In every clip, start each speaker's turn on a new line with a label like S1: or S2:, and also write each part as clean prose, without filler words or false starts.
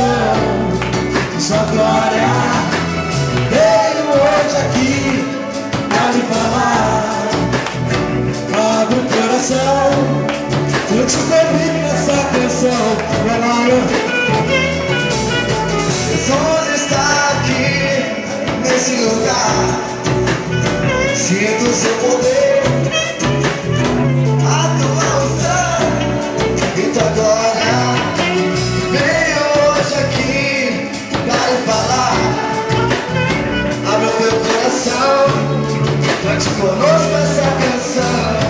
S1: Sua glória veio hoje aqui pra me falar. Abre o coração, eu te convido nessa canção. Vai lá,
S2: Jesus está aqui nesse lugar. Sinto seu poder, a tua unção e tua glória veio hoje aqui para lhe falar. Abre o teu coração, cante conosco essa canção.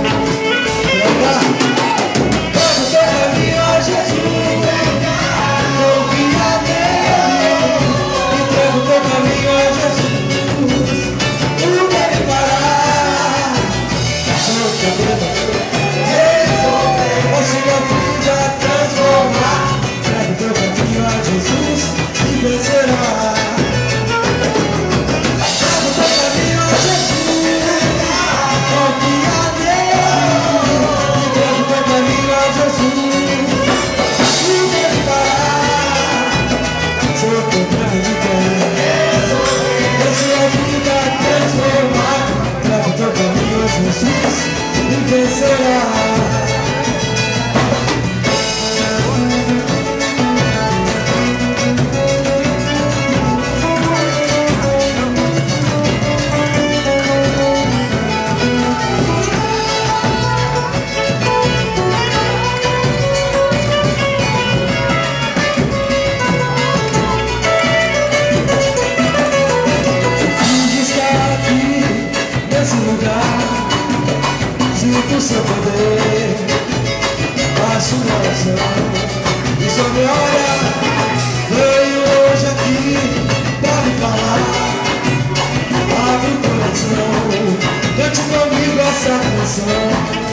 S1: vamos teu caminho a Jesus, confia nele, entrega o teu caminho a Jesus. Tudo ele fará, sua vida transformar. Entrega o teu caminho a Jesus e vencerá. Entrega o teu caminho a Jesus, confia nele, entrega o teu caminho a Jesus. Tudo ele fará, sua grande quer. Sua vida transformar. Entrega o teu caminho a Jesus e vencerá. Sinto seu poder, a sua oração e sua glória veio hoje aqui para me falar. Abre o coração, cante comigo essa canção.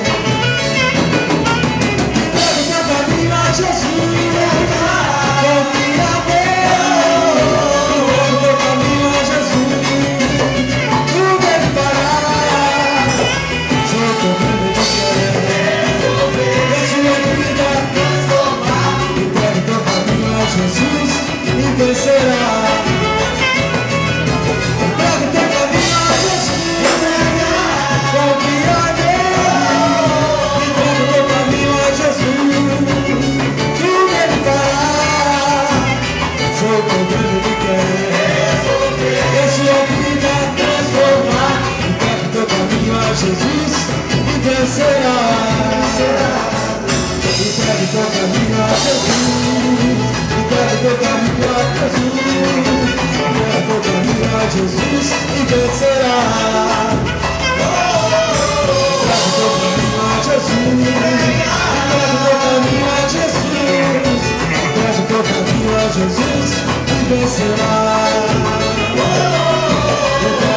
S1: Entrega o teu caminho a Jesus, confia nele, entrega o teu caminho a Jesus. Tudo ele fará, sua grande quer. Sua vida transformar. Entrega o teu caminho a Jesus e vencerá. Entrega o teu caminho a Jesus, confia nele, entrega o teu caminho a Jesus. Tudo ele fará, sou o grande que quer. Sua vida transformar. Entrega o teu caminho a Jesus e vencerá. Entrega o teu caminho a Jesus, entrega o teu caminho a Jesus, entrega o teu caminho a Jesus e vencerá. Entrega o teu caminho a Jesus, entrega o teu caminho a Jesus, entrega o teu caminho a Jesus e vencerá.